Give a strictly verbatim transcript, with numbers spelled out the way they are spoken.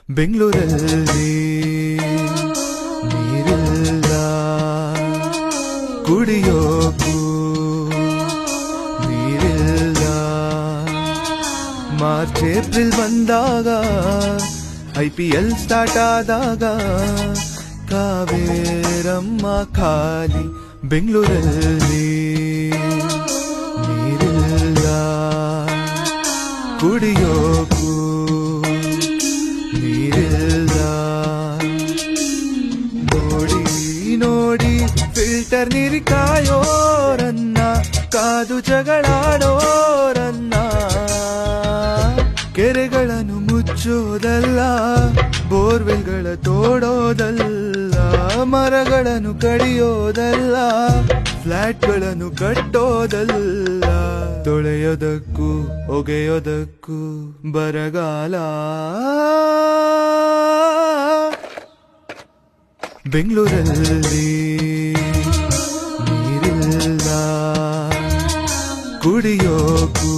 ಬೆಂಗಳೂರಲ್ಲಿ ನೀರಿಲ್ಲ ಕುಡಿಯೋಕು ನೀರಿಲ್ಲ ಮಾರ್ಚ್ ಏಪ್ರಿಲ್ ಬಂದಾಗ ಐ ಪಿ ಎಲ್ ಸ್ಟಾರ್ಟ್ ಆದಾಗ ಕಾವೇರಮ್ಮ ಖಾಲಿ ಬೆಂಗಳೂರಲ್ಲಿ ನೀರಿಲ್ಲ ಕುಡಿಯೋಕು ನೀರಿಲ್ಲ ನೋಡಿ ನೋಡಿ ಫಿಲ್ಟರ್ ನೀರು ಕಾಯೋರನ್ನ ಕಾದು ಜಗಳಾಡೋರನ್ನ ಕೆರೆಗಳನ್ನು ಮುಚ್ಚೋದಲ್ಲ ಬೋರ್ವೆಲ್ಗಳ ತೋಡೋದಲ್ಲ ಮರಗಳನ್ನು ಕಡಿಯೋದಲ್ಲ ಫ್ಲಾಟ್ಗಳನ್ನು ಕಟ್ಟೋದಲ್ಲ ತೊಳೆಯೋದಕ್ಕೂ ಒಗೆಯೋದಕ್ಕೂ ಬರಗಾಲ ಬೆಂಗಳೂರಲ್ಲಿ ನೀರಿಲ್ಲ ಕುಡಿಯೋಕು